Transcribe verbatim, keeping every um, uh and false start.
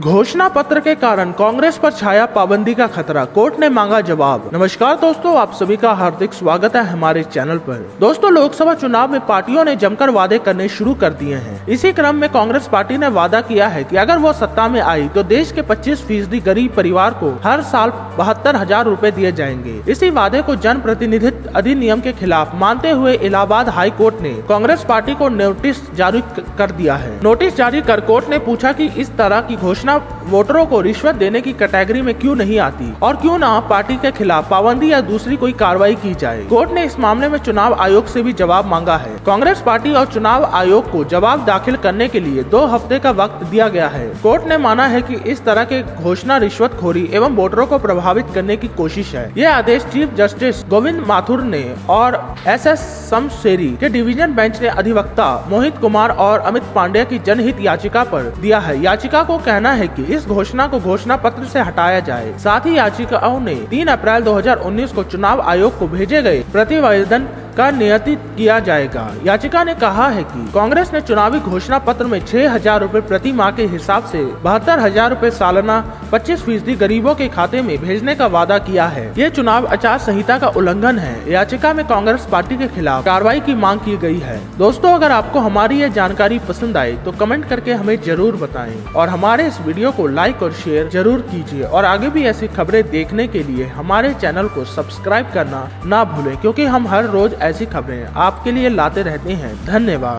घोषणा पत्र के कारण कांग्रेस पर छाया पाबंदी का खतरा, कोर्ट ने मांगा जवाब। नमस्कार दोस्तों, आप सभी का हार्दिक स्वागत है हमारे चैनल पर। दोस्तों, लोकसभा चुनाव में पार्टियों ने जमकर वादे करने शुरू कर दिए हैं। इसी क्रम में कांग्रेस पार्टी ने वादा किया है कि अगर वो सत्ता में आई तो देश के पच्चीस फीसदी गरीब परिवार को हर साल बहत्तर हजार रूपए दिए जाएंगे। इसी वादे को जन प्रतिनिधित्व अधिनियम के खिलाफ मानते हुए इलाहाबाद हाई कोर्ट ने कांग्रेस पार्टी को नोटिस जारी कर दिया है। नोटिस जारी कर कोर्ट ने पूछा कि इस तरह की घोषणा वोटरों को रिश्वत देने की कैटेगरी में क्यों नहीं आती और क्यों ना पार्टी के खिलाफ पाबंदी या दूसरी कोई कार्रवाई की जाए। कोर्ट ने इस मामले में चुनाव आयोग से भी जवाब मांगा है। कांग्रेस पार्टी और चुनाव आयोग को जवाब दाखिल करने के लिए दो हफ्ते का वक्त दिया गया है। कोर्ट ने माना है कि इस तरह के घोषणा रिश्वतखोरी एवं वोटरों को प्रभावित करने की कोशिश है। यह आदेश चीफ जस्टिस गोविंद माथुर ने और एस एस शमशेरी के डिवीजन बेंच ने अधिवक्ता मोहित कुमार और अमित पांडेय की जनहित याचिका पर दिया है। याचिका को कहना है कि इस घोषणा को घोषणा पत्र से हटाया जाए। साथ ही याचिकाओं ने तीन अप्रैल दो हजार उन्नीस को चुनाव आयोग को भेजे गए प्रतिवेदन का नियतित किया जाएगा। याचिका ने कहा है कि कांग्रेस ने चुनावी घोषणा पत्र में छह हजार रूपए प्रति माह के हिसाब से बहत्तर हजार रूपए सालाना पच्चीस फीसदी गरीबों के खाते में भेजने का वादा किया है। ये चुनाव आचार संहिता का उल्लंघन है। याचिका में कांग्रेस पार्टी के खिलाफ कार्रवाई की मांग की गई है। दोस्तों, अगर आपको हमारी ये जानकारी पसंद आई तो कमेंट करके हमें जरूर बताएं और हमारे इस वीडियो को लाइक और शेयर जरूर कीजिए और आगे भी ऐसी खबरें देखने के लिए हमारे चैनल को सब्सक्राइब करना ना भूलें, क्योंकि हम हर रोज ऐसी खबरें आपके लिए लाते रहते हैं। धन्यवाद।